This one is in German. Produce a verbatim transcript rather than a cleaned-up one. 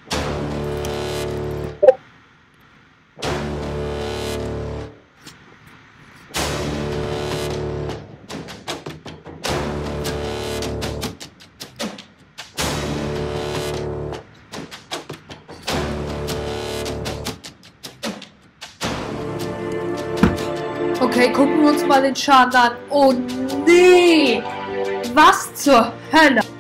Okay, gucken wir uns mal den Schaden an. Oh nee! Was zur Hölle?